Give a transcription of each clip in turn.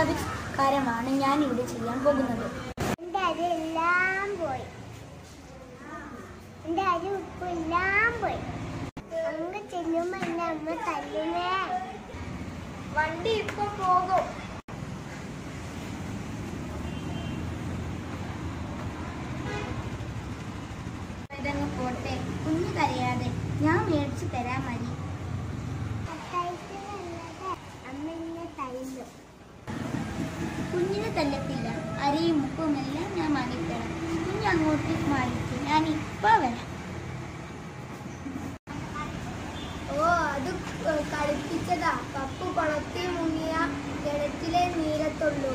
ആവിഷ്കാരമാണ് ഞാൻ ഇവിടെ ചെയ്യാൻ പോകുന്നത്. എൻ്റെ അരിയെല്ലാം പോയി, എൻ്റെ അരി ഉപ്പെല്ലാം പോയി. അങ്ങ് ചെല്ലുമ്പോ എന്നെ അമ്മ തല്ലുമേ. വണ്ടി ഇപ്പൊ പോകും. ഇതങ്ങ് പോട്ടെ, കുഞ്ഞു കരയാതെ, ഞാൻ മേടിച്ചു തരാൻ മതി. അമ്മ എന്നെ തല്ലു. കുഞ്ഞിനെ തല്ലത്തില്ല, അരിയും ഉപ്പും എല്ലാം ഞാൻ മാറിത്തരാം. കുഞ്ഞ് അങ്ങോട്ട് മാറിക്കും, ഞാൻ ഇപ്പൊ വരാം. ഓ, അത് കളിപ്പിച്ചതാ. പപ്പു കുളത്തിൽ മുങ്ങിയ കിണറ്റിലെ നീരത്തുള്ളൂ.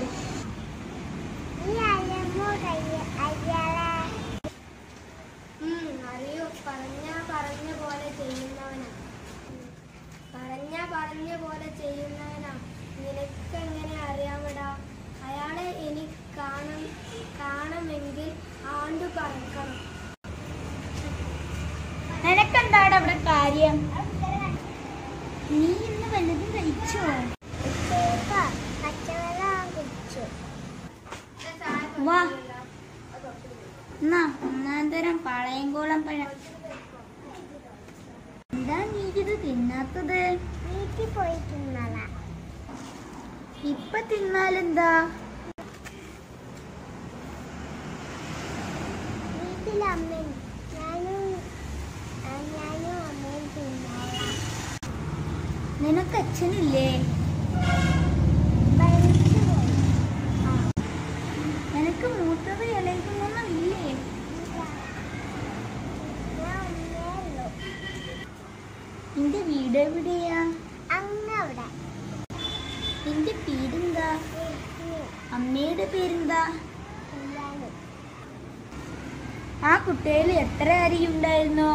അറിയോ, പറഞ്ഞ പോലെ ചെയ്യുന്നവനാ. നിനക്കെങ്ങനെ അറിയാമടാ? അയാളെ എനിക്ക് കാണണമെങ്കിൽ ആണ്ടു പറക്കണം. നിനക്കെന്താണ് അവിടെ കാര്യം? നീ ഇന്ന് വല്ലതും കഴിച്ചോ? വാ, ഒന്നാം തരം പാളയംകോളം പഴം. എന്താ നീ ഇത് തിന്നാത്തത്? വീട്ടിൽ പോയി തിന്നല. ഇപ്പൊ തിന്നാലെന്താ? വീട്ടിലമ്മയും ഞാനും അമ്മയും തിന്നോളാം. നിനക്ക് അച്ഛനില്ലേ? നിനക്ക് മൂത്തത് ഇളയതൊന്നും ഇല്ലേ? നിന്റെ വീട് എവിടെയാ? അങ്ങവിടെ. നിന്റെ പേരെന്താ? അമ്മയുടെ പേരെന്താ? ആ കുട്ടയിൽ എത്ര അരിയുണ്ടായിരുന്നോ?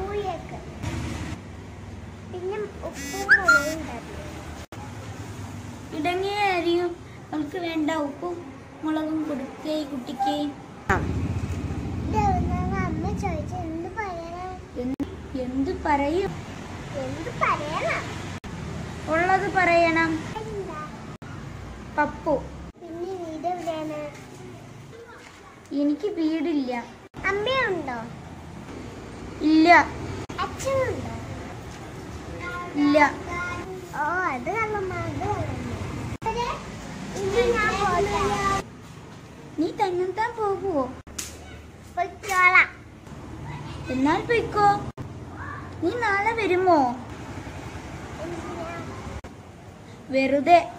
പിന്നെ ഉപ്പും മുളകും. ഇടങ്ങിയ അരിയും അവൾക്ക് വേണ്ട ഉപ്പും മുളകും കൊടുക്കേ കുട്ടിക്ക്. അമ്മ ചോദിച്ചു എന്ത് പറയും? എന്ത് പറയണം? ഉള്ളത് പറയണം. പപ്പു. പിന്നെ വീട് എവിടെയാണ്? എനിക്ക് വീടില്ല. അമ്മയുണ്ടോ? ഇല്ല. അച്ഛനുണ്ടോ? ഇല്ല. ഓ, അത് നീ തന്നെത്താൻ പോകുവോ? പൊയ്ക്കോളാം. എന്നാൽ പൊയ്ക്കോ. നീ നാളെ വരുമോ? വെറുതെ.